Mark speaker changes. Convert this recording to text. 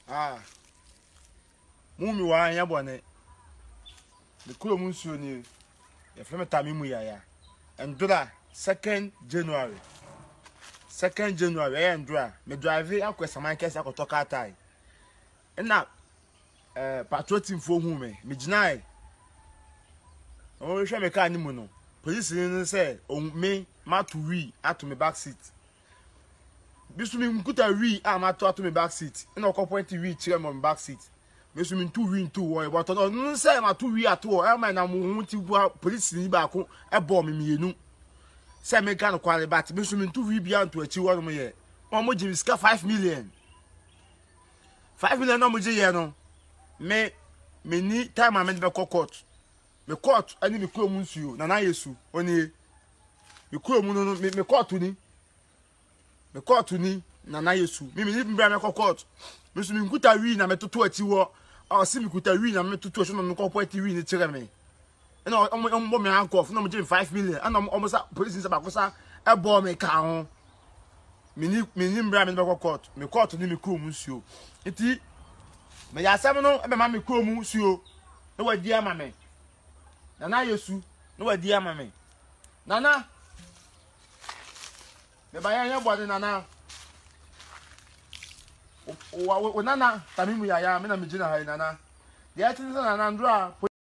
Speaker 1: Ah. Mumi wa anya bone. The kulo munsuo ni. Ye frame tami mu yaya. Endura 2nd January. 2nd January endura. Me drive akwa saman kese akotoka tai. Na patrol team fo hu me gina o hwe me ka ni mu no. Police ni say on me ma to we ato me back seat. Bisu mi mkuta we ma to me back seat. Na point we chire me back seat. Bisu mi to we to wo but no say ma to we ato o ma na mu hu ti police ni ba ko e bo me mienu. Say me ka no kwale but bisu mi to we bia to achi wo no ye. O mo ji riska 5 million. 5 million no mo ji ye no. Me ni time am be court. Me court ani me kuro mu nsuo na Yesu oni me kuro mu no me court ni. Me court ni na Yesu. Me ni mbra me court. Me so me nkuta wi na me toto achi wo. O si me kuta wi na me toto so no me point wi ni kire me. Na o me handcuff na mo give 5 million. Na o sa police say ba ko sa e bo me ka ho. Me ni mbra me be court. Me court ni me kuro mu nsuo. Enti me ya asem no e be ma me kuro mu nsuo. Na wadi ama me. Nana Yesu, no wadi ama me. Nana. Me ba ya body nana. O nana, tamimu ya me na me gina ha nana. Dia tin nana ndura